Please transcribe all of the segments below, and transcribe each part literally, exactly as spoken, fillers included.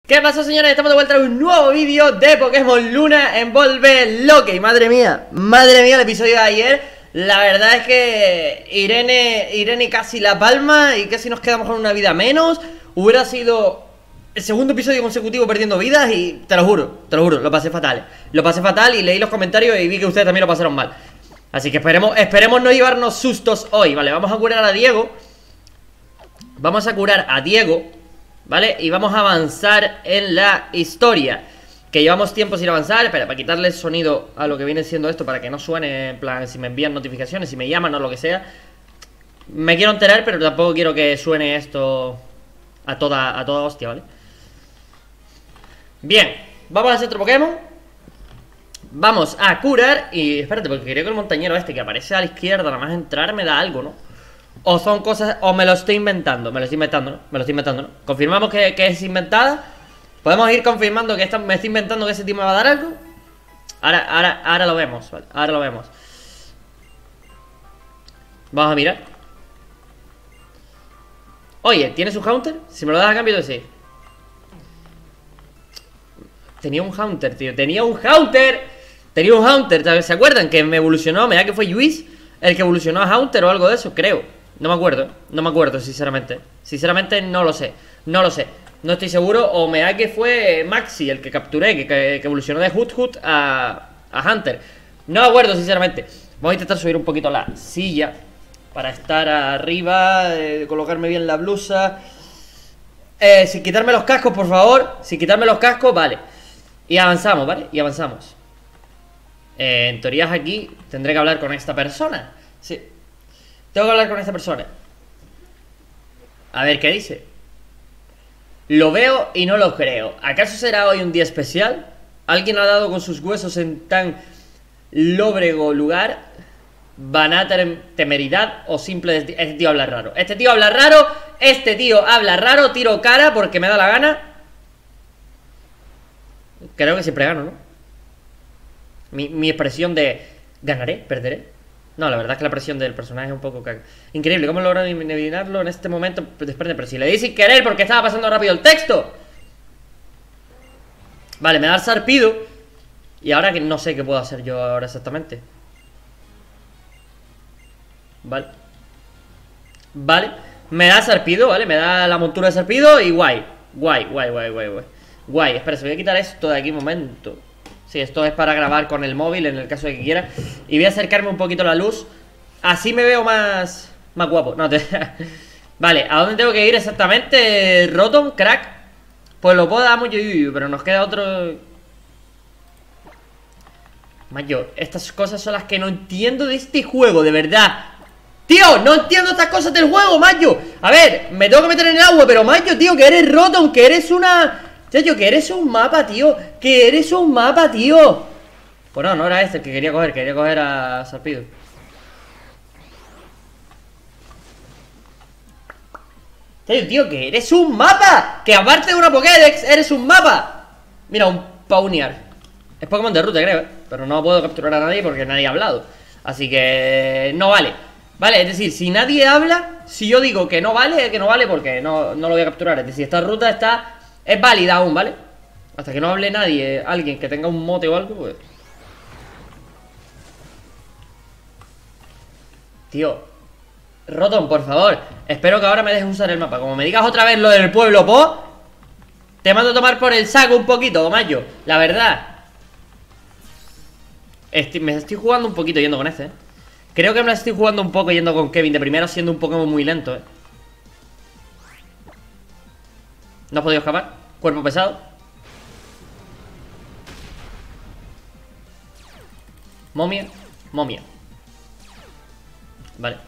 ¿Qué pasó, señores? Estamos de vuelta a un nuevo vídeo de Pokémon Luna Envolve Loque. Madre mía, madre mía el episodio de ayer. La verdad es que Irene, Irene casi la palma y casi nos quedamos con una vida menos. Hubiera sido el segundo episodio consecutivo perdiendo vidas y te lo juro, te lo juro, lo pasé fatal. Lo pasé fatal y leí los comentarios y vi que ustedes también lo pasaron mal. Así que esperemos, esperemos no llevarnos sustos hoy, ¿vale? Vamos a curar a Diego. Vamos a curar a Diego, ¿vale? Y vamos a avanzar en la historia. Que llevamos tiempo sin avanzar. Espera, para quitarle el sonido a lo que viene siendo esto, para que no suene, en plan, si me envían notificaciones, si me llaman o lo que sea. Me quiero enterar, pero tampoco quiero que suene esto a toda, a toda hostia, ¿vale? Bien, vamos al centro Pokémon. Vamos a curar. Y espérate, porque creo que el montañero este que aparece a la izquierda, nada más entrar me da algo, ¿no? O son cosas, o me lo estoy inventando. Me lo estoy inventando, ¿no? Me lo estoy inventando, ¿no? Confirmamos que, que es inventada. Podemos ir confirmando que esta, me estoy inventando que ese tío me va a dar algo. Ahora, ahora, ahora lo vemos, ¿vale? Ahora lo vemos. Vamos a mirar. Oye, ¿tienes un Haunter? Si me lo das a cambio de sí. Tenía un Haunter, tío. Tenía un Haunter. Tenía un Haunter. ¿Se acuerdan? Que me evolucionó. Me da que fue Luis el que evolucionó a Haunter o algo de eso, creo. No me acuerdo, no me acuerdo, sinceramente. Sinceramente no lo sé, no lo sé. No estoy seguro, o me da que fue Maxi el que capturé, que, que, que evolucionó de Hoot Hoot a, a Hunter. No me acuerdo, sinceramente. Voy a intentar subir un poquito la silla para estar arriba, eh, colocarme bien la blusa. eh, Sin quitarme los cascos, por favor. Sin quitarme los cascos, vale. Y avanzamos, ¿vale? Y avanzamos. eh, En teoría aquí tendré que hablar con esta persona. Sí, tengo que hablar con esta persona. A ver qué dice. Lo veo y no lo creo. ¿Acaso será hoy un día especial? ¿Alguien ha dado con sus huesos en tan lóbrego lugar? ¿Vaná temeridad o simple... Este tío habla raro. Este tío habla raro. Este tío habla raro. Tiro cara porque me da la gana. Creo que siempre gano, ¿no? Mi, mi expresión de... ¿Ganaré? ¿Perderé? No, la verdad es que la presión del personaje es un poco caga. Increíble, ¿cómo logran adivinarlo en este momento? Desprende, pero si le di sin querer porque estaba pasando rápido el texto. Vale, me da el sarpido. Y ahora que no sé qué puedo hacer yo ahora exactamente. Vale. Vale, me da sarpido, ¿vale? Me da la montura de sarpido y guay. Guay, guay, guay, guay, guay. Guay, espera, se voy a quitar esto de aquí un momento. Sí, esto es para grabar con el móvil en el caso de que quiera. Y voy a acercarme un poquito a la luz. Así me veo más Más guapo, no te... Vale, ¿a dónde tengo que ir exactamente? Rotom, crack. Pues lo puedo dar mucho, pero nos queda otro... Mayo, estas cosas son las que no entiendo de este juego, de verdad. Tío, no entiendo estas cosas del juego, Mayo. A ver, me tengo que meter en el agua, pero Mayo, tío, que eres Rotom, que eres una... Tío, que eres un mapa, tío. Que eres un mapa, tío. Pues no, no era este el que quería coger. Quería coger a Sarpido. Tío, tío, que eres un mapa. Que aparte de una Pokédex, eres un mapa. Mira, un Pawniard. Es Pokémon de ruta, creo, ¿eh? Pero no puedo capturar a nadie porque nadie ha hablado. Así que no vale. Vale, es decir, si nadie habla, si yo digo que no vale, que no vale porque no, no lo voy a capturar. Es decir, esta ruta está... Es válida aún, ¿vale? Hasta que no hable nadie, alguien que tenga un mote o algo, pues... Tío, Rotom, por favor, espero que ahora me dejes usar el mapa. Como me digas otra vez lo del pueblo Po, te mando a tomar por el saco un poquito, Mayo. La verdad. Estoy, me estoy jugando un poquito yendo con este, ¿eh? Creo que me la estoy jugando un poco yendo con Kevin de primero, siendo un Pokémon muy lento, ¿eh? No has podido escapar. Cuerpo pesado. Momia. Momia. Vale.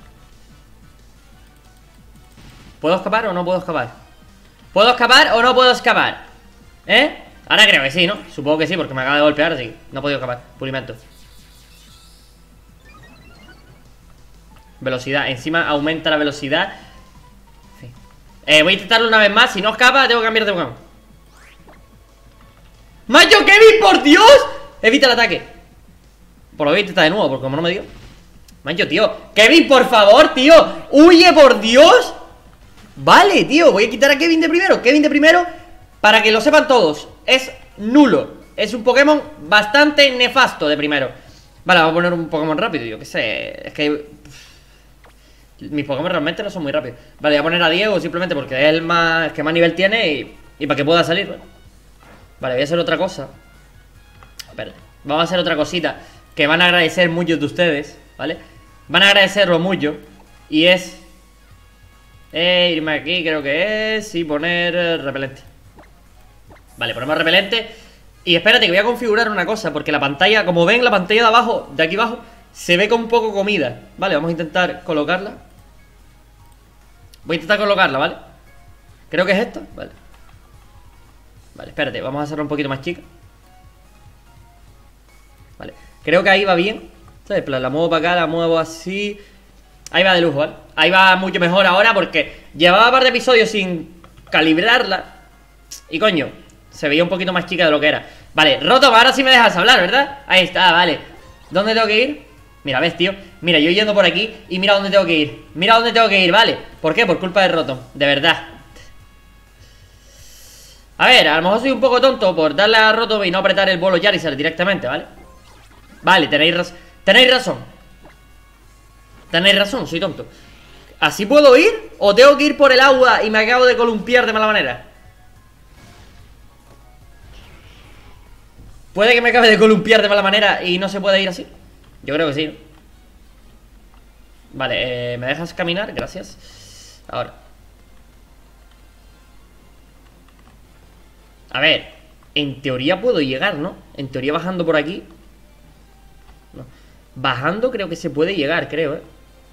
¿Puedo escapar o no puedo escapar? ¿Puedo escapar o no puedo escapar? ¿Eh? Ahora creo que sí, ¿no? Supongo que sí, porque me acaba de golpear, así. No he podido escapar. Pulimento. Velocidad. Encima aumenta la velocidad. Eh, voy a intentarlo una vez más. Si no escapa, tengo que cambiar de Pokémon. ¡Mayo, Kevin, por Dios! Evita el ataque. Por lo voy a intentar de nuevo, porque como no me dio. Mayo, tío. Kevin, por favor, tío. ¡Huye, por Dios! Vale, tío. Voy a quitar a Kevin de primero. Kevin de primero. Para que lo sepan todos, es nulo. Es un Pokémon bastante nefasto de primero. Vale, vamos a poner un Pokémon rápido, yo qué sé. Es que mis Pokémon realmente no son muy rápidos. Vale, voy a poner a Diego simplemente porque es el más, que más nivel tiene y, y para que pueda salir. Vale. Vale, voy a hacer otra cosa. Espera, vamos a hacer otra cosita que van a agradecer muchos de ustedes, ¿vale? Van a agradecerlo mucho. Y es eh, irme aquí, creo que es, y poner eh, repelente. Vale, ponemos repelente. Y espérate que voy a configurar una cosa, porque la pantalla, como ven, la pantalla de abajo, de aquí abajo, se ve con un poco comida. Vale, vamos a intentar colocarla. Voy a intentar colocarla, ¿vale? Creo que es esta, vale. Vale, espérate, vamos a hacerla un poquito más chica. Vale, creo que ahí va bien. ¿Sabes? La muevo para acá, la muevo así. Ahí va de lujo, ¿vale? Ahí va mucho mejor ahora porque llevaba un par de episodios sin calibrarla. Y coño, se veía un poquito más chica de lo que era. Vale, Rotom, ahora sí me dejas hablar, ¿verdad? Ahí está, vale. ¿Dónde tengo que ir? Mira, ves, tío. Mira, yo yendo por aquí y mira dónde tengo que ir. Mira dónde tengo que ir, ¿vale? ¿Por qué? Por culpa de Rotom, de verdad. A ver, a lo mejor soy un poco tonto por darle a Rotom y no apretar el bolo Charizard directamente, ¿vale? Vale, tenéis razón. Tenéis razón. Tenéis razón, soy tonto. ¿Así puedo ir? ¿O tengo que ir por el agua y me acabo de columpiar de mala manera? ¿Puede que me acabe de columpiar de mala manera y no se puede ir así? Yo creo que sí. Vale, eh, ¿me dejas caminar? Gracias. Ahora. A ver, en teoría puedo llegar, ¿no? En teoría bajando por aquí. No. Bajando creo que se puede llegar, creo, ¿eh?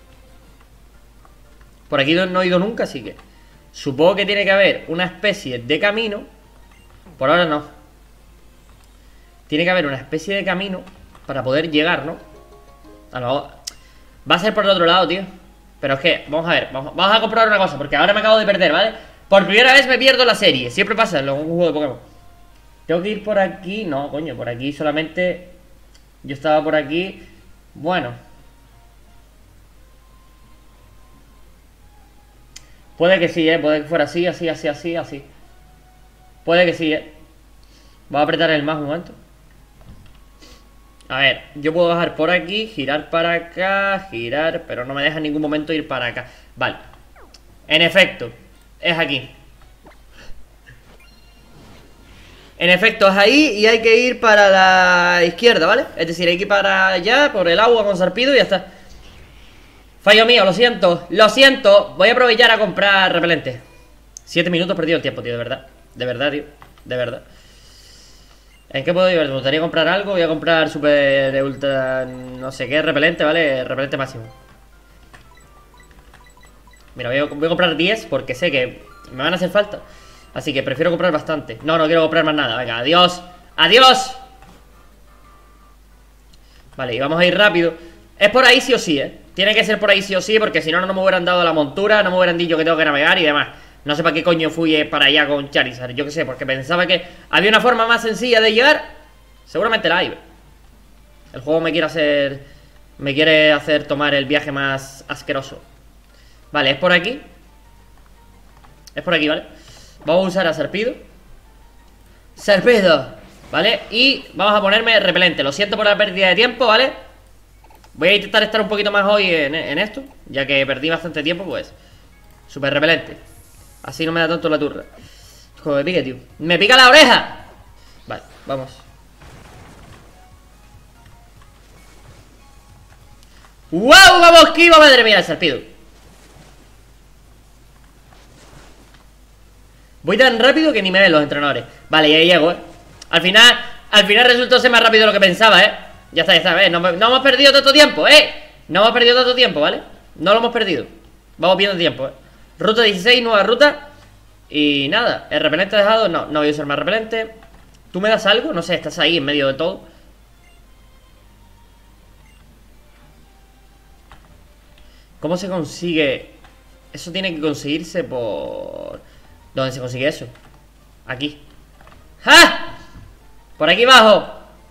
Por aquí no he ido nunca, así que supongo que tiene que haber una especie de camino. Por ahora no. Tiene que haber una especie de camino para poder llegar, ¿no? A lo... Va a ser por el otro lado, tío. Pero es que, vamos a ver, vamos, vamos a comprobar una cosa, porque ahora me acabo de perder, ¿vale? Por primera vez me pierdo la serie. Siempre pasa en un juego de Pokémon. Tengo que ir por aquí. No, coño, por aquí solamente. Yo estaba por aquí. Bueno. Puede que sí, eh. Puede que fuera así, así, así, así, así. Puede que sí, eh. Voy a apretar el más un momento. A ver, yo puedo bajar por aquí, girar para acá, girar, pero no me deja en ningún momento ir para acá. Vale. En efecto, es aquí. En efecto, es ahí y hay que ir para la izquierda, ¿vale? Es decir, hay que ir para allá, por el agua con Sarpido y ya está. Fallo mío, lo siento, lo siento. Voy a aprovechar a comprar repelente. Siete minutos perdido el tiempo, tío, de verdad. De verdad, tío, de verdad. ¿En qué puedo ir? Me gustaría comprar algo. Voy a comprar super ultra no sé qué repelente, ¿vale? Repelente máximo. Mira, voy a, voy a comprar diez porque sé que me van a hacer falta. Así que prefiero comprar bastante. No, no quiero comprar más nada. Venga, adiós. ¡Adiós! Vale, y vamos a ir rápido. Es por ahí sí o sí, ¿eh? Tiene que ser por ahí sí o sí, porque si no, no me hubieran dado la montura. No me hubieran dicho que tengo que navegar y demás. No sé para qué coño fui para allá con Charizard. Yo qué sé, porque pensaba que había una forma más sencilla de llegar. Seguramente la hay. El juego me quiere hacer... Me quiere hacer tomar el viaje más asqueroso. Vale, es por aquí. Es por aquí, ¿vale? Vamos a usar a Sarpido. Sarpido, ¿vale? Y vamos a ponerme repelente. Lo siento por la pérdida de tiempo, ¿vale? Voy a intentar estar un poquito más hoy en, en esto, ya que perdí bastante tiempo, pues. Super repelente. Así no me da tanto la turra. Joder, me pique, tío. ¡Me pica la oreja! Vale, vamos. ¡Wow! ¡Vamos, Kiva! ¡Madre mía, el Sarpido! Voy tan rápido que ni me ven los entrenadores. Vale, ya llego, ¿eh? Al final, al final resultó ser más rápido de lo que pensaba, ¿eh? Ya está, ya está, ¿eh? No, no hemos perdido tanto tiempo, ¿eh? No hemos perdido tanto tiempo, ¿vale? No lo hemos perdido. Vamos viendo tiempo, ¿eh? Ruta dieciséis, nueva ruta. Y nada, ¿el repelente dejado? No, no voy a usar más repelente. ¿Tú me das algo? No sé, estás ahí en medio de todo. ¿Cómo se consigue? Eso tiene que conseguirse por... ¿Dónde se consigue eso? Aquí. ¡Ja! Por aquí abajo.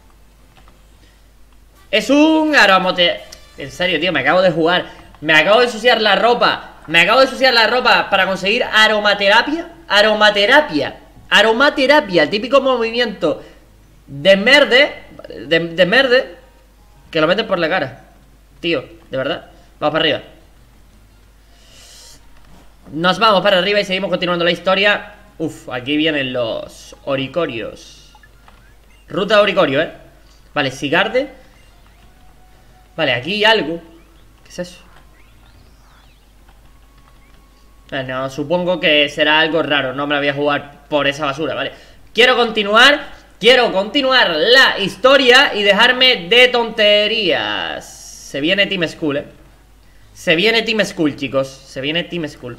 Es un aromote... En serio, tío, me acabo de jugar. Me acabo de ensuciar la ropa. Me acabo de ensuciar la ropa para conseguir aromaterapia. Aromaterapia. Aromaterapia, el típico movimiento de merde, de, de merde, que lo meten por la cara. Tío, de verdad. Vamos para arriba. Nos vamos para arriba y seguimos continuando la historia. Uf, aquí vienen los oricorios. Ruta de oricorio, eh. Vale, Sigarde. Vale, aquí hay algo. ¿Qué es eso? Bueno, supongo que será algo raro. No me la voy a jugar por esa basura, ¿vale? Quiero continuar. Quiero continuar la historia y dejarme de tonterías. Se viene Team Skull, ¿eh? Se viene Team Skull, chicos. Se viene Team Skull.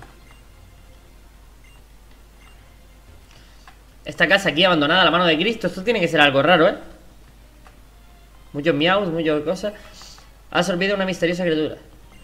Esta casa aquí abandonada a la mano de Cristo. Esto tiene que ser algo raro, ¿eh? Muchos miaus, muchas cosas. Ha absorbido una misteriosa criatura.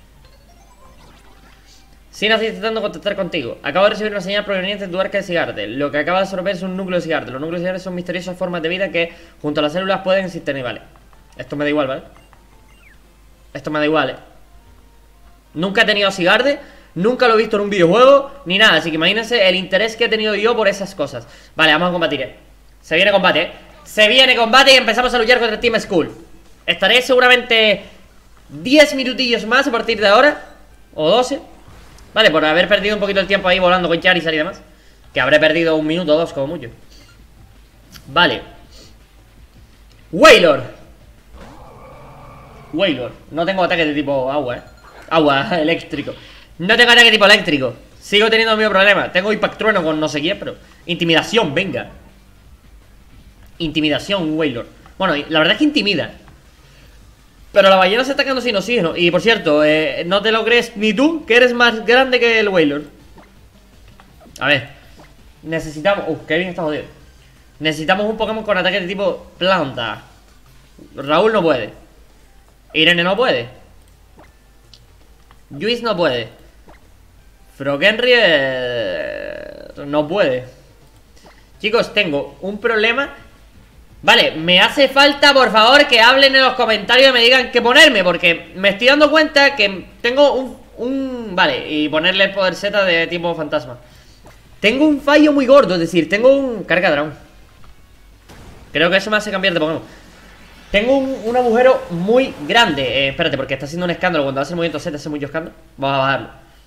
Sinas intentando contactar contigo. Acabo de recibir una señal proveniente de tu arca de Sigarde. Lo que acaba de absorber es un núcleo de Sigarde. Los núcleos de Sigarde son misteriosas formas de vida que junto a las células pueden existir. Vale. Esto me da igual, ¿vale? Esto me da igual, ¿eh? Nunca he tenido Sigarde. Nunca lo he visto en un videojuego. Ni nada. Así que imagínense el interés que he tenido yo por esas cosas. Vale, vamos a combatir, ¿eh? Se viene combate, ¿eh? Se viene combate y empezamos a luchar contra Team Skull. Estaré seguramente diez minutillos más a partir de ahora. O doce. Vale, por haber perdido un poquito el tiempo ahí volando con Charizard y demás. Que habré perdido un minuto o dos como mucho. Vale. Wailord. Wailord. No tengo ataque de tipo agua, eh. Agua, eléctrico. No tengo ataque de tipo eléctrico. Sigo teniendo el mismo problema. Tengo Impact Trueno con no sé quién, pero intimidación, venga. Intimidación, Wailord. Bueno, la verdad es que intimida. Pero la ballena se está quedando sin oxígeno. Y por cierto, eh, no te lo crees ni tú, que eres más grande que el Wailord. A ver. Necesitamos... Uf, Kevin está jodido. Necesitamos un Pokémon con ataque de tipo planta. Raúl no puede. Irene no puede. Luis no puede. Frogenry eh, no puede. Chicos, tengo un problema. Vale, me hace falta, por favor, que hablen en los comentarios y me digan qué ponerme, porque me estoy dando cuenta que tengo un... un vale, y ponerle el poder Z de tipo fantasma. Tengo un fallo muy gordo, es decir, tengo un... Carga dragón. Creo que eso me hace cambiar de Pokémon. Tengo un, un agujero muy grande. eh, Espérate, porque está haciendo un escándalo. Cuando hace el movimiento Z hace mucho escándalo. Vamos a bajarlo.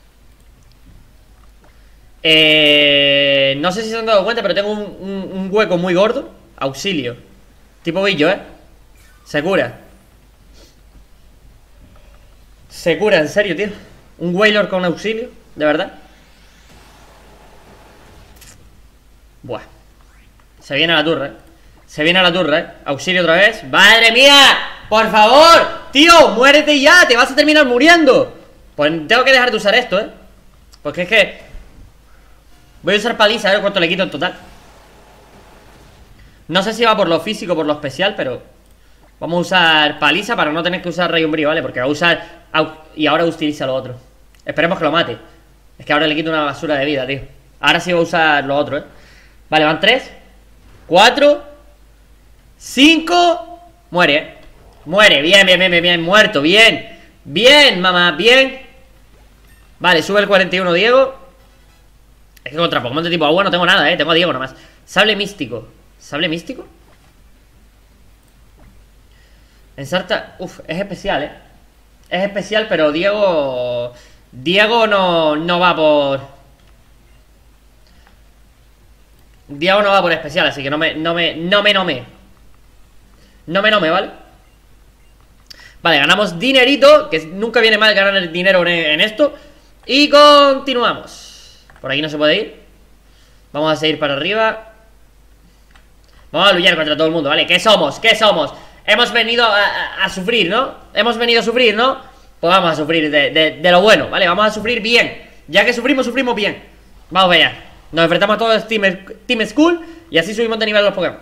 eh, No sé si se han dado cuenta, pero tengo un, un, un hueco muy gordo. Auxilio. Tipo billo, ¿eh? Se cura. Se cura, en serio, tío. Un Wailord con auxilio, de verdad. Buah. Se viene a la turra, ¿eh? Se viene a la turra, ¿eh? Auxilio otra vez. ¡Madre mía! ¡Por favor! ¡Tío! ¡Muérete ya! ¡Te vas a terminar muriendo! Pues tengo que dejar de usar esto, ¿eh? Porque es que... voy a usar paliza, a ver cuánto le quito en total. No sé si va por lo físico o por lo especial, pero vamos a usar paliza para no tener que usar Rey Umbrío, ¿vale? Porque va a usar... y ahora utiliza lo otro. Esperemos que lo mate. Es que ahora le quito una basura de vida, tío. Ahora sí va a usar lo otro, ¿eh? Vale, van tres, cuatro, cinco. Muere, ¿eh? Muere, bien, bien, bien, bien, bien. Muerto, bien. Bien, mamá, bien. Vale, sube el cuarenta y uno Diego. Es que contra Pokémon de tipo agua no tengo nada, ¿eh? Tengo a Diego nomás. Sable místico. ¿Sable místico? Ensarta... Uf, es especial, ¿eh? Es especial, pero Diego... Diego no, no va por... Diego no va por especial, así que no me... No me... No me... No me... No me... No me, ¿vale? Vale, ganamos dinerito, que nunca viene mal ganar el dinero en, en esto. Y continuamos. Por aquí no se puede ir. Vamos a seguir para arriba. Vamos a luchar contra todo el mundo, ¿vale? ¿Qué somos? ¿Qué somos? Hemos venido a, a, a sufrir, ¿no? Hemos venido a sufrir, ¿no? Pues vamos a sufrir de, de, de lo bueno, ¿vale? Vamos a sufrir bien. Ya que sufrimos, sufrimos bien. Vamos allá. Nos enfrentamos a todos Team, Team Skull y así subimos de nivel los Pokémon.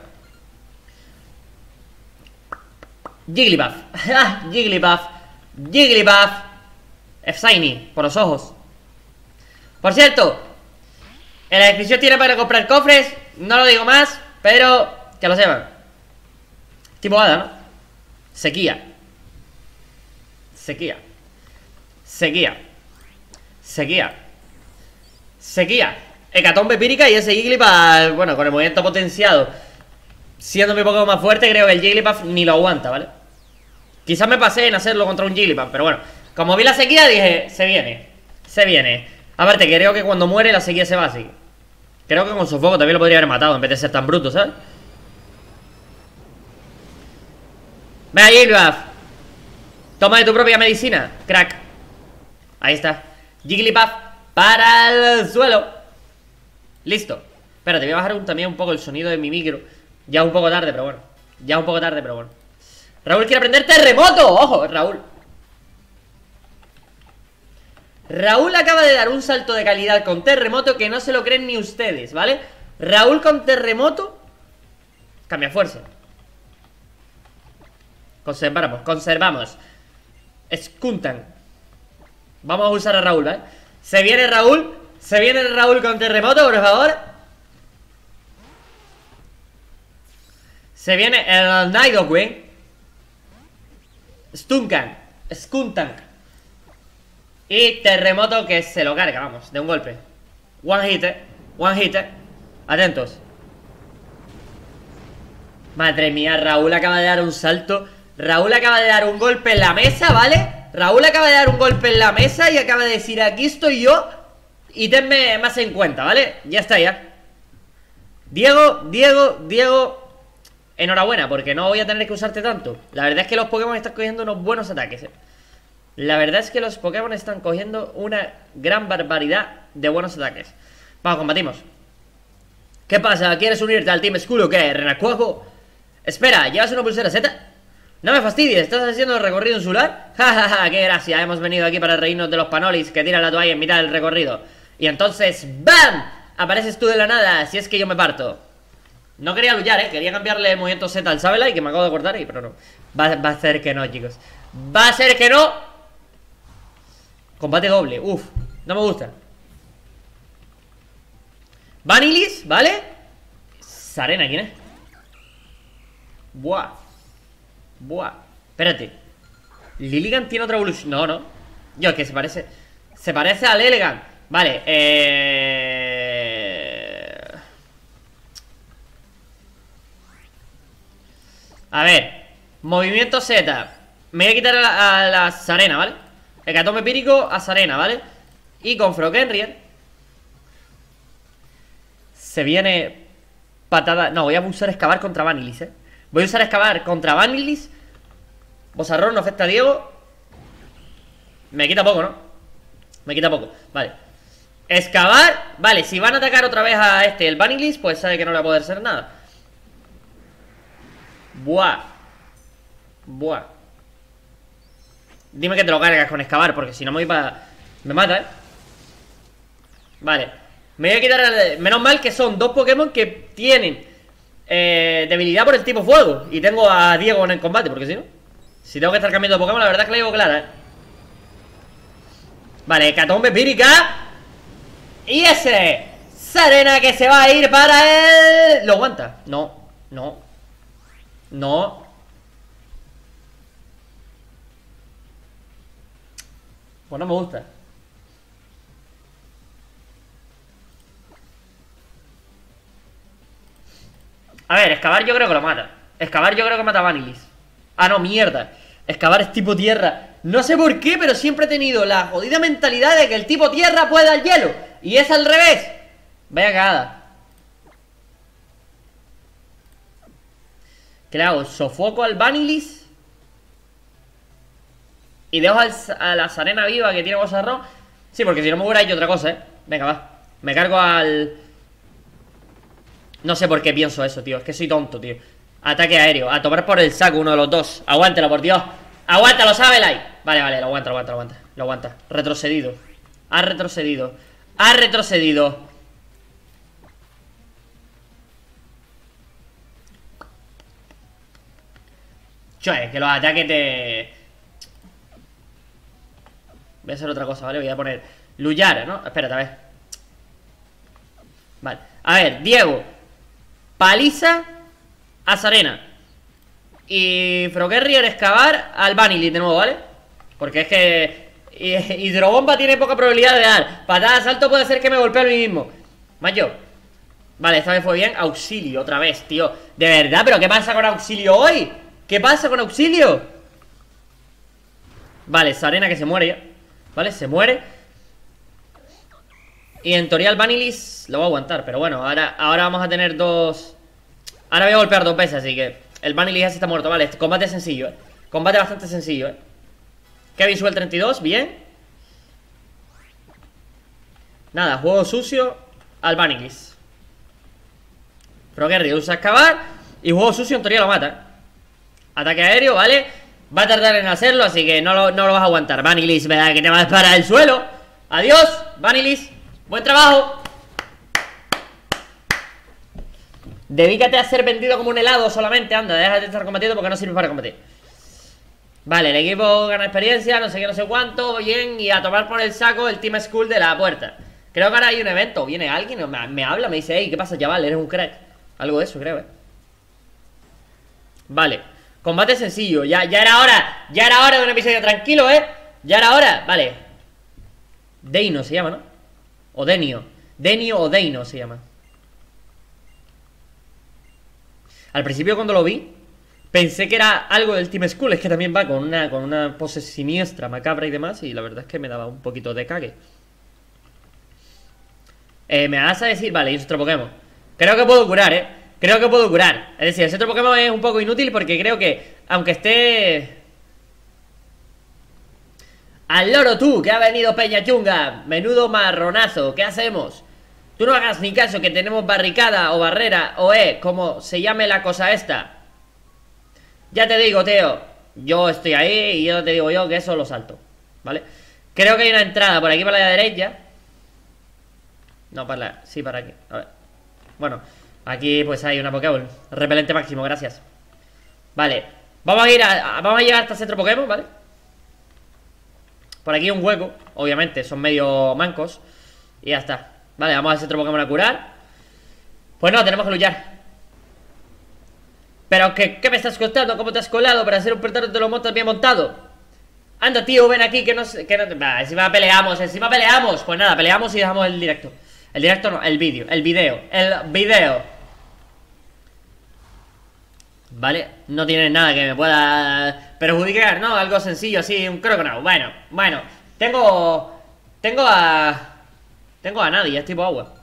Jigglypuff. Jigglypuff. Jigglypuff. F-Shiny, por los ojos. Por cierto, en la descripción tiene para comprar cofres. No lo digo más, pero... que lo sepan. Tipo hada, ¿no? Sequía. Sequía. Sequía. Sequía. Sequía. Hecatombe Pírica y ese Jigglypuff, bueno, con el movimiento potenciado, siendo mi Pokémon más fuerte, creo que el Jigglypuff ni lo aguanta, ¿vale? Quizás me pasé en hacerlo contra un Jigglypuff, pero bueno, como vi la sequía dije, se viene, se viene. Aparte, creo que cuando muere la sequía se va así. Creo que con sofoco también lo podría haber matado en vez de ser tan bruto, ¿sabes? Venga, Jigglypuff, toma de tu propia medicina, crack. Ahí está. Jigglypuff para el suelo. Listo. Espérate, voy a bajar un, también un poco el sonido de mi micro. Ya un poco tarde, pero bueno. Ya un poco tarde, pero bueno. Raúl quiere aprender terremoto. Ojo, Raúl. Raúl acaba de dar un salto de calidad con terremoto que no se lo creen ni ustedes, ¿vale? Raúl con terremoto cambia fuerza. Conservamos, conservamos. Skuntan. Vamos a usar a Raúl, ¿vale? Se viene Raúl. Se viene Raúl con terremoto, por favor. Se viene el Nidoqueen. Stunkan. Skuntank. Y terremoto que se lo carga, vamos, de un golpe. One hit, eh. One hit, eh. Atentos. Madre mía, Raúl acaba de dar un salto. Raúl acaba de dar un golpe en la mesa, ¿vale? Raúl acaba de dar un golpe en la mesa y acaba de decir, aquí estoy yo y tenme más en cuenta, ¿vale? Ya está, ya. Diego, Diego, Diego, enhorabuena, porque no voy a tener que usarte tanto. La verdad es que los Pokémon están cogiendo unos buenos ataques, ¿eh? La verdad es que los Pokémon están cogiendo una gran barbaridad de buenos ataques. Vamos, combatimos. ¿Qué pasa? ¿Quieres unirte al Team Skull o qué, Renacuajo? Espera, ¿llevas una pulsera Z? No me fastidies, ¿estás haciendo el recorrido insular? Ja, ja, ja, qué gracia, hemos venido aquí para reírnos de los panolis que tiran la toalla en mitad del recorrido. Y entonces, ¡bam! Apareces tú de la nada, si es que yo me parto. No quería luchar, eh, quería cambiarle el movimiento Z al Sableye, que me acabo de acordar ahí, pero no. Va, va a ser que no, chicos. Va a ser que no. Combate doble, uff, no me gusta. Vanillish, ¿vale? Sarena, ¿quién es? Buah. Buah. Espérate. Lilligant tiene otra evolución. No, no. Yo, es que se parece. Se parece al Elegant. Vale, eh... a ver. Movimiento Z. Me voy a quitar a la, a la Sarena, ¿vale? Hecatombe Pírico a Sarena, ¿vale? Y con Frokenrier se viene patada. No, voy a usar excavar contra Vanillish, ¿eh? Voy a usar excavar contra Vanillish. Bozarrón no afecta a Diego. Me quita poco, ¿no? Me quita poco, vale. Excavar, vale, si van a atacar otra vez a este, el Vanillish, pues sabe que no le va a poder ser nada. Buah. Buah. Dime que te lo cargas con excavar, porque si no me voy para... Me mata, ¿eh? Vale. Me voy a quitar... El... Menos mal que son dos Pokémon que tienen eh, debilidad por el tipo fuego. Y tengo a Diego en el combate, porque si no... Si tengo que estar cambiando de Pokémon, la verdad es que la llevo clara, ¿eh? Vale, Hecatombe Pírica. Y ese Sarena que se va a ir para él. ¿Lo aguanta? No, no. No. Pues no me gusta. A ver, excavar yo creo que lo mata. Excavar yo creo que mata a Vanillish. Ah, no, mierda. Excavar es tipo tierra. No sé por qué, pero siempre he tenido la jodida mentalidad de que el tipo tierra puede dar hielo. Y es al revés. Vaya cagada. ¿Qué le hago? ¿Sofoco al Vanillish? Y dejo al, a la Sarena viva que tiene Bozarrón. Sí, porque si no me hubiera hecho otra cosa, ¿eh? Venga, va. Me cargo al... No sé por qué pienso eso, tío. Es que soy tonto, tío. Ataque aéreo. A tomar por el saco uno de los dos. Aguántalo, por Dios. Aguántalo, Sableye. Vale, vale, lo aguanta, lo aguanta, lo aguanta. Lo aguanta. Retrocedido. Ha retrocedido. Ha retrocedido. Choe, que los ataques te... Voy a hacer otra cosa, ¿vale? Voy a poner Luyar, ¿no? Espérate, a ver. Vale. A ver, Diego. Paliza a Sarena. Y Frogerrier excavar al Vanillish de nuevo, ¿vale? Porque es que Hidrobomba tiene poca probabilidad de dar. Patada de salto puede hacer que me golpee a mí mismo. Mayo. Vale, esta vez fue bien. Auxilio, otra vez, tío. De verdad, ¿pero qué pasa con Auxilio hoy? ¿Qué pasa con Auxilio? Vale, Sarena que se muere ya. Vale, se muere. Y en teoría el Vanilis lo va a aguantar. Pero bueno, ahora, ahora vamos a tener dos. Ahora voy a golpear dos veces, así que el Vanilis ya se está muerto. Vale, este combate es sencillo, eh Combate bastante sencillo, eh Kevin sube el treinta y dos, bien. Nada, juego sucio al Vanilis. Froggerry usa excavar. Y juego sucio en teoría lo mata, ¿eh? Ataque aéreo, ¿vale? Va a tardar en hacerlo, así que no lo, no lo vas a aguantar. Vanilis, ¿verdad? Que te vas a disparar el suelo. Adiós, Vanilis. Buen trabajo. Dedícate a ser vendido como un helado solamente. Anda, déjate de estar combatiendo porque no sirve para combatir. Vale, el equipo gana experiencia, no sé qué, no sé cuánto. Bien, y a tomar por el saco el Team Skull de la puerta. Creo que ahora hay un evento. Viene alguien, me, me habla, me dice: hey, ¿qué pasa, chaval? Eres un crack. Algo de eso, creo, eh Vale, combate sencillo. Ya, ya era hora, ya era hora de un episodio tranquilo, eh Ya era hora, vale. Deino se llama, ¿no? O Denio Denio o Deino se llama. Al principio cuando lo vi pensé que era algo del Team Skull. Es que también va con una, con una pose siniestra, macabra y demás. Y la verdad es que me daba un poquito de cague. eh, Me vas a decir, vale, y otro Pokémon. Creo que puedo curar, eh Creo que puedo curar. Es decir, el centro Pokémon es un poco inútil porque creo que, aunque esté... Al loro tú, que ha venido Peña Chunga. Menudo marronazo, ¿qué hacemos? Tú no hagas ni caso, que tenemos barricada o barrera o eh, como se llame la cosa esta. Ya te digo, tío, yo estoy ahí y yo te digo yo que eso lo salto, ¿vale? Creo que hay una entrada por aquí para la derecha. No, para la... Sí, para aquí, a ver. Bueno, aquí pues hay una Pokéball. Repelente máximo, gracias. Vale, vamos a ir a... Vamos a llegar hasta el centro Pokémon, ¿vale? Por aquí un hueco, obviamente, son medio mancos. Y ya está. Vale, vamos al centro Pokémon a curar. Pues no, tenemos que luchar. Pero, ¿qué, qué me estás contando? ¿Cómo te has colado para hacer un pertero de los montas bien montado? Anda, tío, ven aquí, que no sé... Que no te... Bah, encima peleamos, encima peleamos. Pues nada, peleamos y dejamos el directo. El directo no, el vídeo, el video. El video. Vale, no tiene nada que me pueda perjudicar, ¿no? Algo sencillo así, un Croconaw. Bueno, bueno, tengo... Tengo a... Tengo a nadie, es tipo agua.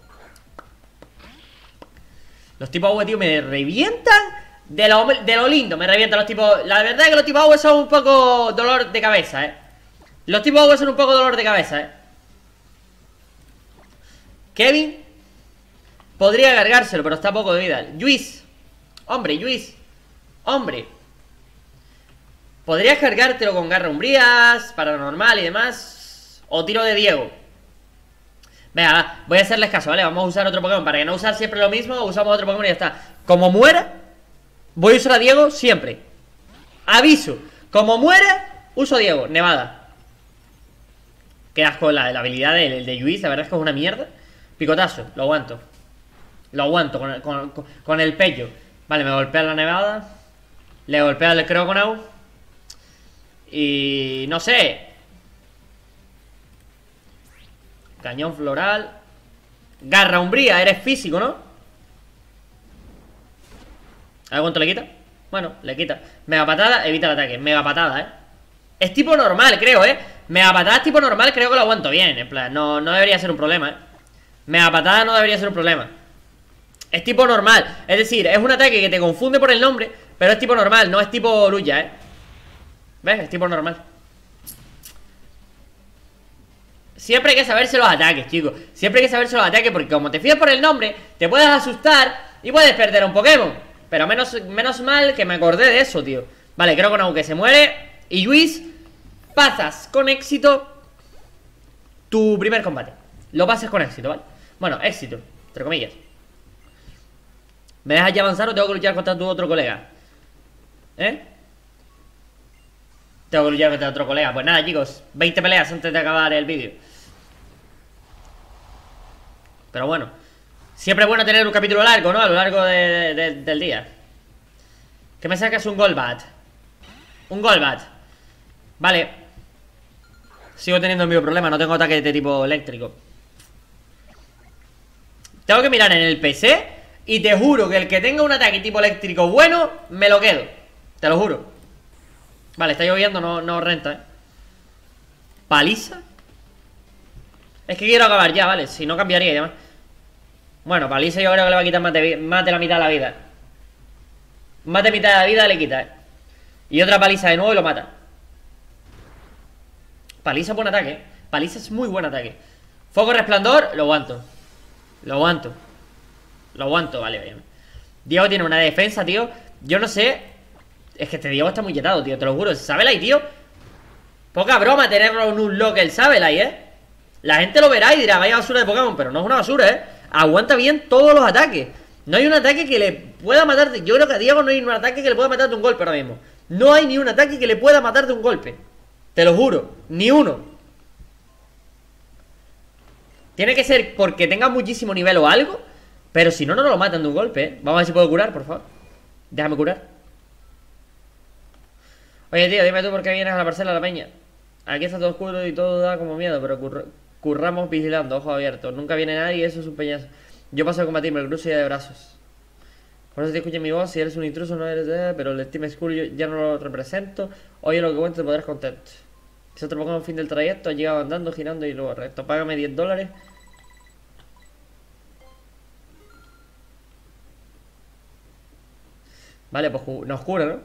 Los tipos agua, tío, me revientan de lo, de lo lindo, me revientan los tipos... La verdad es que los tipos agua son un poco dolor de cabeza, eh Los tipos agua son un poco dolor de cabeza, eh Kevin podría cargárselo, pero está poco de vida. Luis, hombre, Luis, hombre, podrías cargártelo con garra umbrías, paranormal y demás. O tiro de Diego. Venga, va, voy a hacerles caso, ¿vale? Vamos a usar otro Pokémon. Para que no usar siempre lo mismo, usamos otro Pokémon y ya está. Como muera, voy a usar a Diego siempre. Aviso, como muera, uso a Diego, Nevada. Qué asco la, la habilidad de, de Luis, la verdad es que es una mierda. Picotazo, lo aguanto. Lo aguanto con el, con, con, con el pecho. Vale, me golpea la Nevada. Le golpea el Croconaw. Y... no sé. Cañón floral. Garra umbría, eres físico, ¿no? A ver cuánto le quita. Bueno, le quita. Mega patada, evita el ataque. Mega patada, ¿eh? Es tipo normal, creo, ¿eh? Mega patada es tipo normal, creo que lo aguanto bien. En plan, no, no debería ser un problema, ¿eh? Mega patada no debería ser un problema. Es tipo normal. Es decir, es un ataque que te confunde por el nombre, pero es tipo normal, no es tipo lucha, ¿eh? ¿Ves? Es tipo normal. Siempre hay que saberse los ataques, chicos. Siempre hay que saberse los ataques porque como te fías por el nombre, te puedes asustar y puedes perder un Pokémon. Pero menos, menos mal que me acordé de eso, tío. Vale, creo que no, que se muere. Y Luis, pasas con éxito tu primer combate. Lo pasas con éxito, ¿vale? Bueno, éxito, entre comillas. ¿Me dejas ya avanzar o tengo que luchar contra tu otro colega? ¿Eh? Tengo que luchar contra otro colega. Pues nada, chicos, veinte peleas antes de acabar el vídeo. Pero bueno, siempre es bueno tener un capítulo largo, ¿no? A lo largo de, de, de, del día. Que me sacas un Golbat. Un Golbat. Vale. Sigo teniendo el mismo problema, no tengo ataque de tipo eléctrico. Tengo que mirar en el P C y te juro que el que tenga un ataque tipo eléctrico bueno, me lo quedo. Te lo juro. Vale, está lloviendo, no, no renta, ¿eh? ¿Paliza? Es que quiero acabar ya, vale. Si no cambiaría ya más. Bueno, paliza yo creo que le va a quitar más de, más de la mitad de la vida. Más de mitad de la vida le quita, ¿eh? Y otra paliza de nuevo y lo mata. Paliza es buen ataque, ¿eh? Paliza es muy buen ataque. Foco resplandor, lo aguanto. Lo aguanto. Lo aguanto, vale, bien. Diego tiene una defensa, tío. Yo no sé. Es que este Diego está muy jetado, tío, te lo juro. ¿Sabelay, tío? Poca broma tenerlo en un lock el Sabelay, ¿eh? La gente lo verá y dirá, vaya basura de Pokémon. Pero no es una basura, ¿eh? Aguanta bien todos los ataques. No hay un ataque que le pueda matar de... Yo creo que a Diego no hay un ataque que le pueda matar de un golpe ahora mismo. No hay ni un ataque que le pueda matar de un golpe. Te lo juro, ni uno. Tiene que ser porque tenga muchísimo nivel o algo. Pero si no, no lo matan de un golpe, ¿eh? Vamos a ver si puedo curar, por favor. Déjame curar. Oye, tío, dime tú por qué vienes a la parcela de la peña. Aquí está todo oscuro y todo da como miedo, pero curr curramos vigilando, ojos abiertos. Nunca viene nadie y eso es un peñazo. Yo paso a combatirme, el cruce ya de brazos. Por eso te escuché mi voz, si eres un intruso no eres de... Pero el Steam School yo ya no lo represento. Oye, lo que cuento te podrás contento. Si otro Pokémon fin del trayecto, has llegado andando, girando y luego recto. Págame diez dólares. Vale, pues nos cura, ¿no?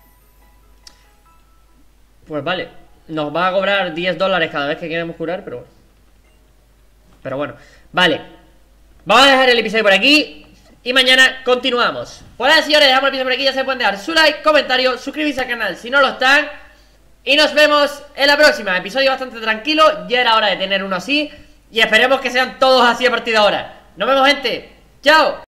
Pues vale. Nos va a cobrar diez dólares cada vez que queremos curar, pero bueno. Pero bueno. Vale. Vamos a dejar el episodio por aquí y mañana continuamos. Pues nada, señores, dejamos el episodio por aquí. Ya se pueden dejar su like, comentario, suscribirse al canal si no lo están. Y nos vemos en la próxima. Episodio bastante tranquilo. Ya era hora de tener uno así. Y esperemos que sean todos así a partir de ahora. Nos vemos, gente. Chao.